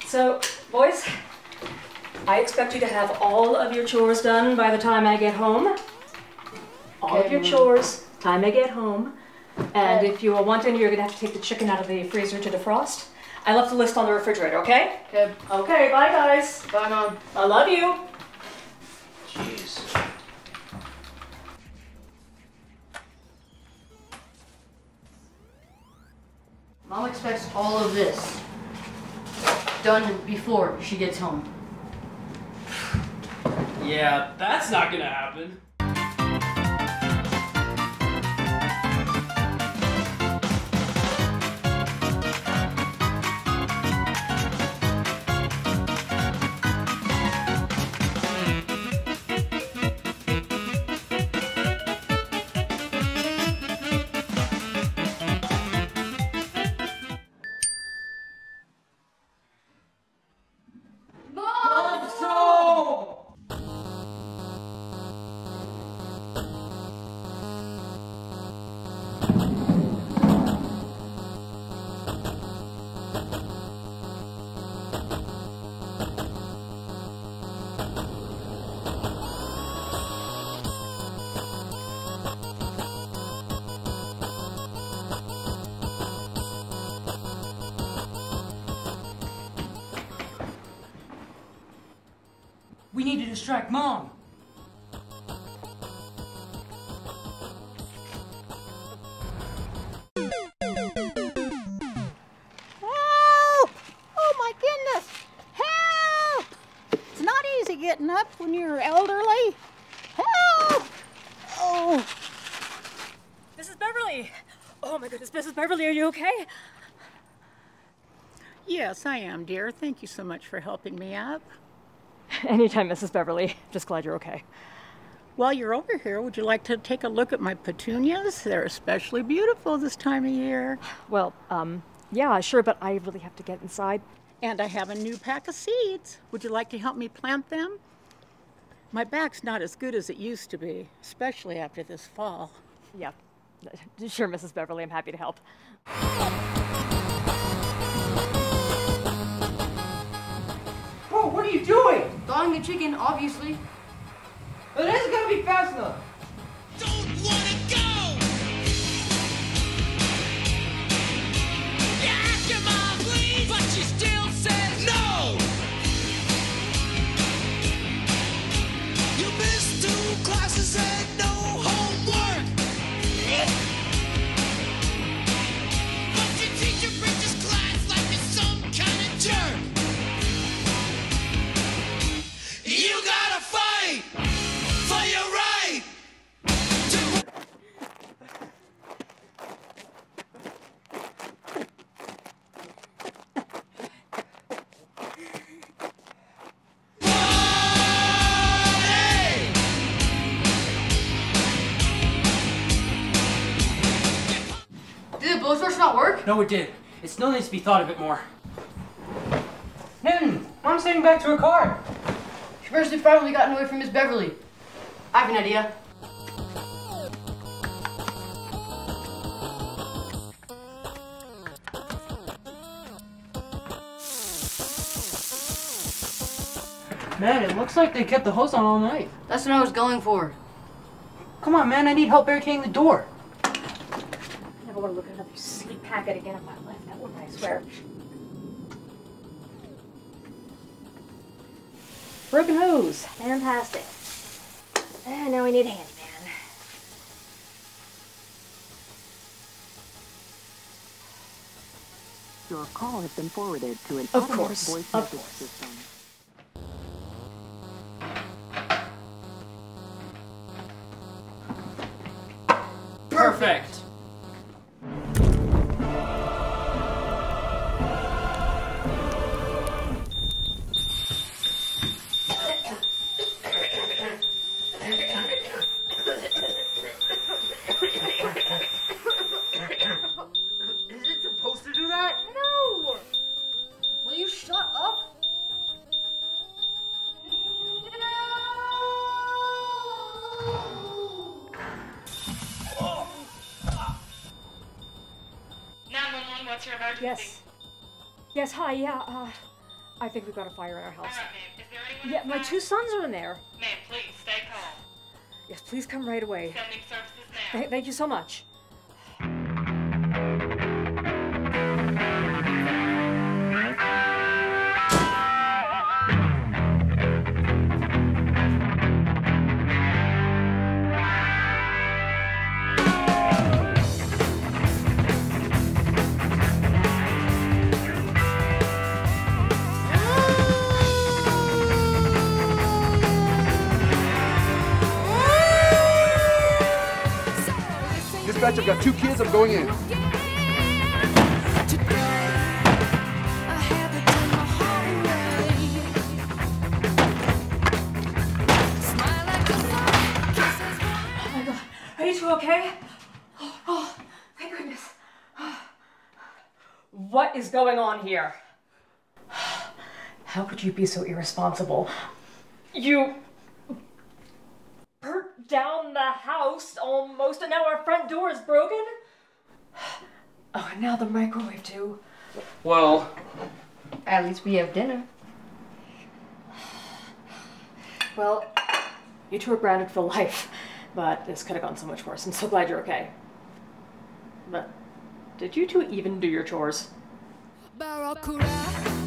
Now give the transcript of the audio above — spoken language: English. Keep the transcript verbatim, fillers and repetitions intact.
So, boys, I expect you to have all of your chores done by the time I get home. All okay, of your Mom. chores, time I get home. And if you are wanting, you're gonna have to take the chicken out of the freezer to defrost. I left a list on the refrigerator, okay? Okay. Okay, bye guys. Bye, Mom. I love you. Jeez. Mom expects all of this done before she gets home. Yeah, that's not gonna happen. We need to distract Mom. Help! Oh my goodness! Help! It's not easy getting up when you're elderly. Help! Oh. Missus Beverly! Oh my goodness, Missus Beverly, are you okay? Yes, I am, dear. Thank you so much for helping me up. Anytime, Missus Beverly. Just glad you're okay. While you're over here, would you like to take a look at my petunias? They're especially beautiful this time of year. Well, um, yeah, sure, but I really have to get inside. And I have a new pack of seeds. Would you like to help me plant them? My back's not as good as it used to be, especially after this fall. Yeah, sure, Missus Beverly, I'm happy to help. Bro, what are you doing? Thawing the chicken, obviously. It isn't gonna be fast enough. Don't wanna go. You ask your mom, please, but she still says no. You missed two classes and no homework. But your teacher preaches class like you're some kind of jerk. You gotta fight for your right to... Did the blow torch not work? No, it did. It still needs to be thought a bit more. Hinton, Mom's heading back to her car. She must have finally gotten away from Miss Beverly. I have an idea. Man, it looks like they kept the hose on all night. That's what I was going for. Come on, man, I need help barricading the door. I never want to look at another sleep packet again in my life. That one, I swear. Broken hose. Fantastic. And now we need a handyman. Your call has been forwarded to an Of automatic course, voice of message course. system. Perfect. Is it supposed to do that? No! Will you shut up? nine one one, what's your emergency? Yes. Yes, hi, yeah, uh, I think we've got a fire in our house. Alright, ma'am. Is there anyone Yeah, my inside? two sons are in there. Ma'am, please, stay calm. Yes, please come right away. Sending services now. Th- thank you so much. Dispatch, I've got two kids, I'm going in. Oh my God, are you two okay? Oh, oh, thank goodness. What is going on here? How could you be so irresponsible? You burnt down the house almost, and now our front door is broken? Oh, and now the microwave too. Well, At least we have dinner. Well, you two are grounded for life, but this could have gone so much worse. I'm so glad you're okay. But did you two even do your chores? Barracuda.